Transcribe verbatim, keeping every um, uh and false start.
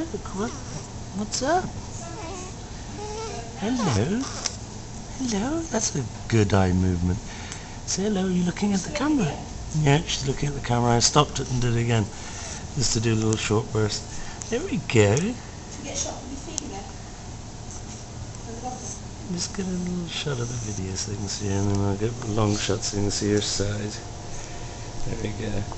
What? What's up? Hello? Hello? That's a good eye movement. Say hello, are you looking at the camera? Yeah, she's looking at the camera. I stopped it and did it again. Just to do a little short burst. There we go. To get a shot with your finger. Just get a little shot of the video so you can see, and then I'll get a long shot so you can see your side. There we go.